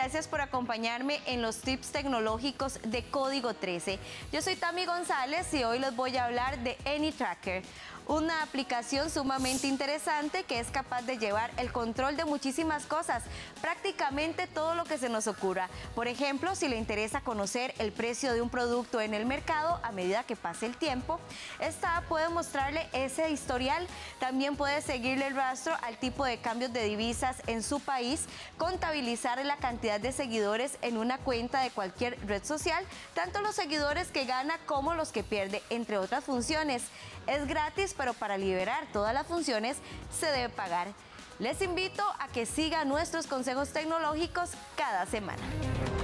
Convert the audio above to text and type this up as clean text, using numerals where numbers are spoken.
gracias por acompañarme en los tips tecnológicos de Código 13. Yo soy Tami González y hoy les voy a hablar de AnyTracker, una aplicación sumamente interesante que es capaz de llevar el control de muchísimas cosas, prácticamente todo lo que se nos ocurra. Por ejemplo, si le interesa conocer el precio de un producto en el mercado a medida que pase el tiempo, esta app puede mostrarle ese historial. También puede seguirle el rastro al tipo de cambios de divisas en su país, contabilizar la cantidad de seguidores en una cuenta de cualquier red social, tanto los seguidores que gana como los que pierde, entre otras funciones. Es gratis, pero para liberar todas las funciones se debe pagar. Les invito a que sigan nuestros consejos tecnológicos cada semana.